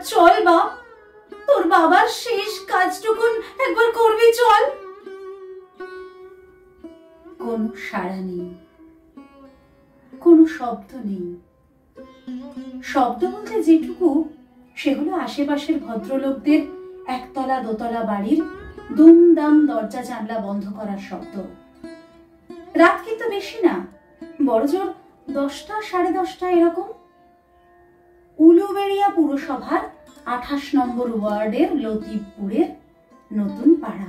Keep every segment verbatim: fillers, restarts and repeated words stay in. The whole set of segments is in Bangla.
চল বাপ, তোর বাবার শেষ কাজটুকুন একবার করবি, চল। কোনো সাড়া নেই, কোনো শব্দ নেই। শব্দ বলতে যেটুকু, সেগুলো আশেপাশের ভদ্রলোকদের একতলা দোতলা বাড়ির দুমদাম দরজা জানলা বন্ধ করার শব্দ। রাত কিন্তু বেশি না, বড়জোর দশটা সাড়ে দশটা এরকম। উলুবেড়িয়া পুরসভার আঠাশ নম্বর ওয়ার্ডের লতিফপুরের নতুন পাড়া।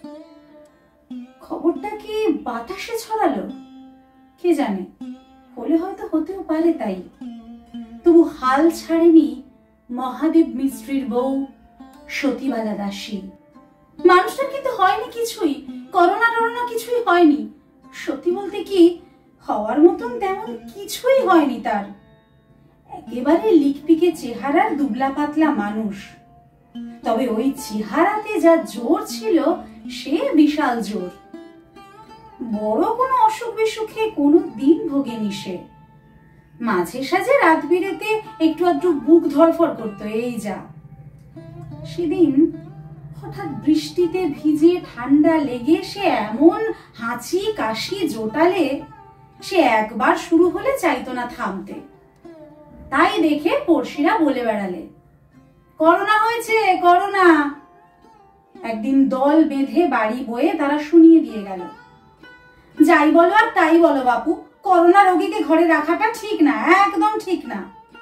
খবরটা কি বাতাসে ছড়ালো কে জানে, হলে হয়তো হতেও পারে। তাই তবু হাল ছাড়েনি মহাদেব মিস্ত্রির বউ সতীবালা দাসী। মানুষটার কিন্তু হয়নি কিছুই, করোনা টরোনা কিছুই হয়নি। সত্যি বলতে কি, হওয়ার মতন তেমন কিছুই হয়নি তার। একেবারে লিকপিকে চেহারার দুবলা পাতলা মানুষ, তবে ওই চেহারাতে যা জোর ছিল সে বিশাল জোর। বড় কোনো অসুখ বিসুখে কোনো দিন ভোগেনি সে। মাঝে সাঝে রাত বিরেতে একটু আধটু বুক ধরফর করতো, এই যা। সেদিন হঠাৎ বৃষ্টিতে ভিজে ঠান্ডা লেগে সে এমন হাঁচি কাশি জোটালে, সে একবার শুরু হলে চাইতো না থামতে। তাই দেখে পড়শিরা বলে বেড়ালে, করোনা হয়েছে, করোনা। একদিন দল বেঁধে বাড়ি বয়ে তারা শুনিয়ে দিয়ে গেল। যাই বলো আর তাই বলো বাপু, করোনা রোগীকে ঘরে রাখাটা ঠিক না, একদম ঠিক না।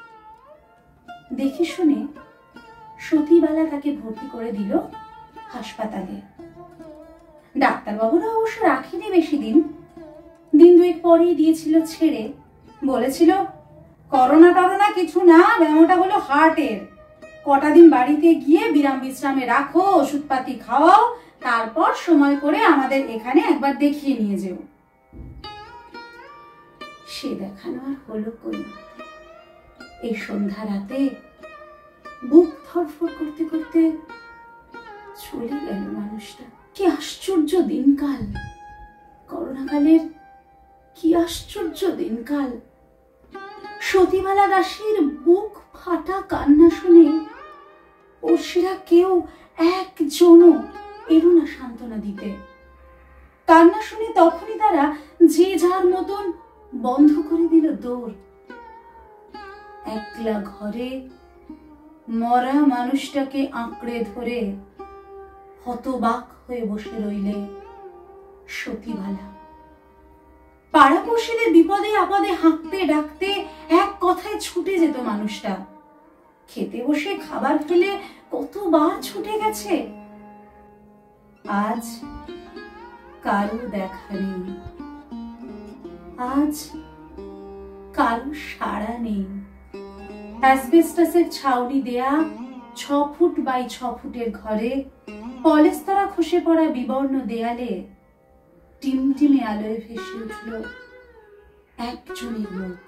দেখে শুনে সতীবালা তাকে ভর্তি করে দিল হাসপাতালে। ডাক্তারবাবুরা অবশ্য রাখেনি বেশি দিন, দিন দুয়েক পরেই দিয়েছিল ছেড়ে। বলেছিল, করোনা টরোনা কিছু না, ব্যামোটা হলো হার্টের। কটা দিন বাড়িতে গিয়ে বিরাম বিশ্রামে রাখো, ওষুধপাতি খাওয়াও, তারপর সময় করে আমাদের এখানে একবার দেখিয়ে নিয়ে যেও। সে দেখানো আর হলো কই। এই সন্ধ্যা রাতে বুক ধরফর করতে করতে চলে গেল মানুষটা। কি আশ্চর্য দিনকাল, করোনাকালের কি আশ্চর্য দিনকাল। সতীবালা দাসীর বুক ফাটা কান্না শুনে পড়শিরা কেউ একজনও এলো না সান্ত্বনা দিতে। কান্না শুনে তখনই তারা যে যার মতন বন্ধ করে দিল দৌড়। একলা ঘরে মরা মানুষটাকে আঁকড়ে ধরে হতবাক হয়ে বসে রইলে সতীবালা। পাড়াপড়শিদের বিপদে আপদে হাঁকতে ডাকতে এক কথায় ছুটে যেত মানুষটা। খেতে বসে খাবার ফেলে কতবার ছুটে গেছে। আজ কারো দেখা নেই, আজ কারো সাড়া নেই। অ্যাসবেস্টাসের ছাউনি দেয়া ছ ফুট বাই ছ ফুটের ঘরে পলেস্তরা খসে পড়া বিবর্ণ দেয়ালে টিমটিমে আলোয় ভেসে উঠল একজনের মুখ,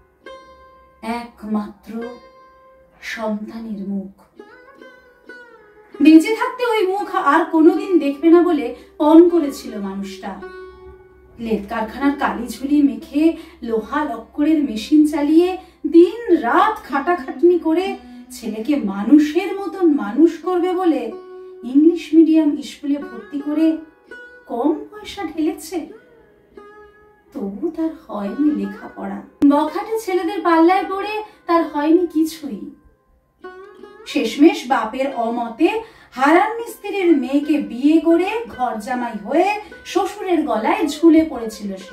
একমাত্র সন্তানের মুখ। বেঁচে থাকতে ওই মুখ আর কোনোদিন দেখবে না বলে পণ করেছিল মানুষটা। লেদ কারখানার কালি ঝুলি মেখে লোহা লক্করের মেশিন চালিয়ে দিন রাত খাটাখাটনি করে ছেলেকে মানুষের মতন মানুষ করবে বলে ইংলিশ মিডিয়াম স্কুলে ভর্তি করে কম পয়সা ঢেলেছে। তবু তার হয়নি লেখাপড়া। বখাটে ছেলেদের পাল্লায় পড়ে তার হয়নি কিছুই। শেষমেশ বাপের অমতে হারান মিস্ত্রির মেয়েকে বিয়ে করে ঘর জামাই হয়ে শ্বশুরের গলায় ঝুলে পড়েছিল সে।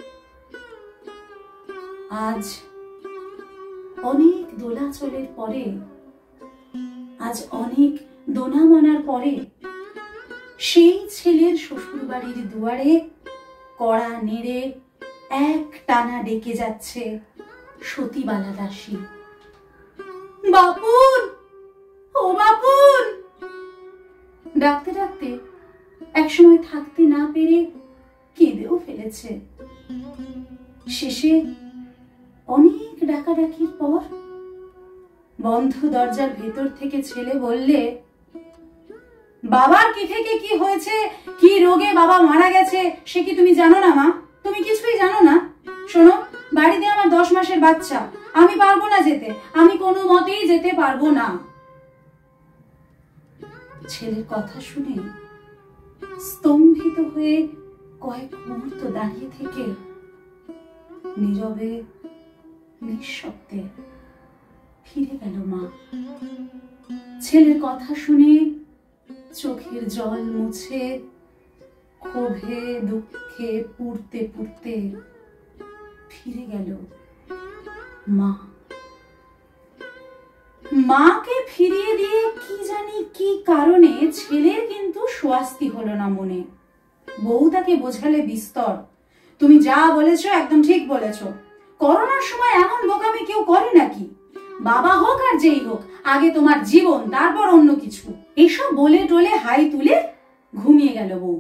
আজ অনেক দোলাচলের পরে, আজ অনেক দোনামনার পরে সেই ছেলের শ্বশুর বাড়ির দুয়ারে কড়া নেড়ে এক টানা ডেকে যাচ্ছে সতীবালা দাসী। বাপুন, ও বাপুন। ডাকতে ডাকতে একসময় থাকতে না পেরে কেঁদেও ফেলেছে। শেষে অনেক ডাকাডাকির পর বন্ধ দরজার ভেতর থেকে ছেলে বললে, বাবার কি থেকে কি হয়েছে, কি রোগে বাবা মারা গেছে সে কি তুমি জানো না মা? তুমি কিছুই জানো না? শোনো, বাড়িতে আমার দশ মাসের বাচ্চা, আমি পারবো না যেতে, আমি কোনো মতেই যেতে পারবো না। ছেলের কথা শুনে স্তম্ভিত হয়ে কয়েক মুহূর্ত দাঁড়িয়ে থেকে নীরবে নিঃশব্দে ফিরে গেল মা। ছেলের কথা শুনে চোখের জল মুছে ক্ষোভে দুঃখে পুড়তে পুড়তে ফিরে গেল মা। মাকে ফিরিয়ে দিয়ে কি জানি কি কারণে ছেলের কিন্তু স্বস্তি হলো না মনে। বউ তাকে বোঝালে বিস্তর, তুমি যা বলেছো একদম ঠিক বলেছো, করোনার সময় এমন বোকামি কেউ করে নাকি? বাবা হোক আর যেই হোক, আগে তোমার জীবন তারপর অন্য কিছু। এসব বলে টলে হাই তুলে ঘুমিয়ে গেল বউ।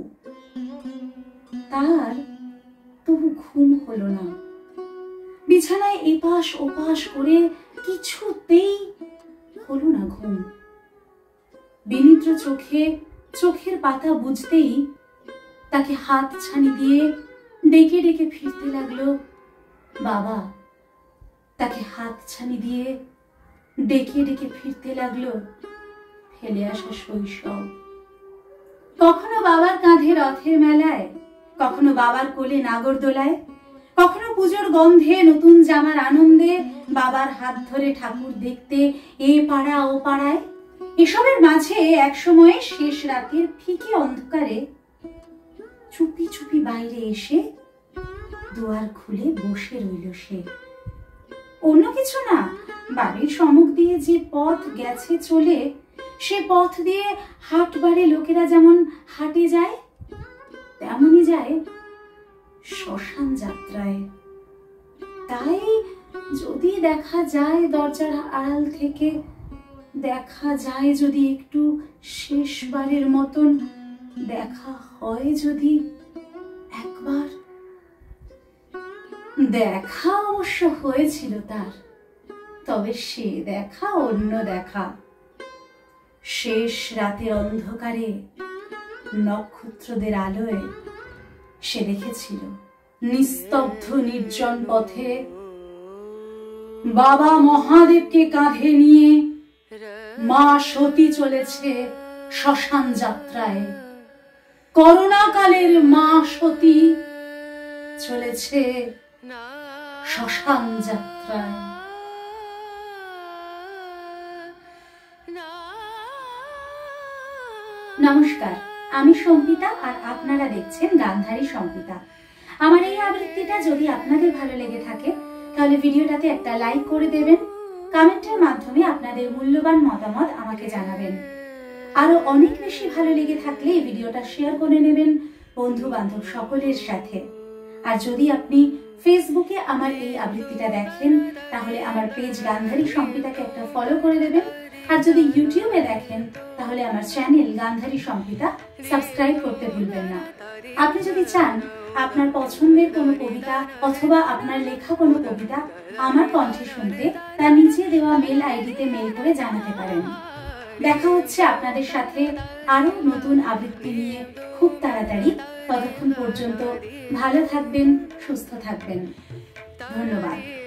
তার তবু ঘুম হলো না। বিছানায় এপাশ ওপাশ করে কিছুতেই হলো না ঘুম। বিনিদ্র চোখে চোখের পাতা বুঝতেই তাকে হাত ছানি দিয়ে ডেকে ডেকে ফিরতে লাগলো বাবা। তাকে হাত ছানি দিয়ে ডেকে ডেকে ফিরতে লাগলো ফেলে আসা শৈশব। কখনো বাবার কাঁধে রথের মেলায়, কখনো বাবার কোলে নাগরদোলায়, কখনো পুজোর গন্ধে নতুন জামার আনন্দে বাবার হাত ধরে ঠাকুর দেখতে এ পাড়া ও পাড়ায়। এসবের মাঝে এক সময় শেষ রাতের ফিকে অন্ধকারে চুপি চুপি বাইরে এসে দুয়ার খুলে বসে রইল সে। অন্য কিছু না, বাড়ির সম্মুখ দিয়ে যে পথ গেছে চলে, সে পথ দিয়ে হাটবারে লোকেরা যেমন হাটে যায়, তেমনই যায় শ্মশান যাত্রায়। তাই যদি দেখা যায় দরজার আড়াল থেকে, দেখা যায় যদি একটু শেষবারের মতন দেখা হয় যদি একবার। দেখা অবশ্য হয়েছিল তার, তবে সে দেখা অন্য দেখা। শেষ রাতের অন্ধকারে নক্ষত্রদের আলোয় সে দেখেছিল নিস্তব্ধ নির্জন পথে বাবা মহাদেবকে কাঁধে নিয়ে মা সতী চলেছে শ্মশান যাত্রায়। করোনা কালের মা সতী চলেছে শ্মশান যাত্রায়। নমস্কার, আমি সম্পিতা আর আপনারা দেখছেন গান্ধারী সম্পিতা। আমার এই আবৃত্তিটা যদি আপনাদের ভালো লেগে থাকে তাহলে ভিডিওটাতে একটা লাইক করে দেবেন, কমেন্টের মাধ্যমে আপনাদের মূল্যবান মতামত আমাকে জানাবেন। আরো অনেক বেশি ভালো লেগে থাকলে এই ভিডিওটা শেয়ার করে নেবেন বন্ধু বান্ধব সকলের সাথে। আর যদি আপনি ফেসবুকে আমার এই আবৃত্তিটা দেখেন তাহলে আমার পেজ গান্ধারী সম্পিতাকে একটা ফলো করে দেবেন। আর যদি ইউটিউবে দেখেন তাহলে আমার চ্যানেল গান্ধারী সম্পিতা সাবস্ক্রাইব করতে ভুলবেন না। আপনি যদি চান আপনার পছন্দের কোনো কবিতা অথবা আপনার লেখা কোনো কবিতা আমার কণ্ঠে শুনতে, তার নিচে দেওয়া মেল আইডিতে মেল করে জানাতে পারেন। দেখা হচ্ছে আপনাদের সাথে আরো নতুন আবৃত্তি নিয়ে খুব তাড়াতাড়ি। ততক্ষণ পর্যন্ত ভালো থাকবেন, সুস্থ থাকবেন। ধন্যবাদ।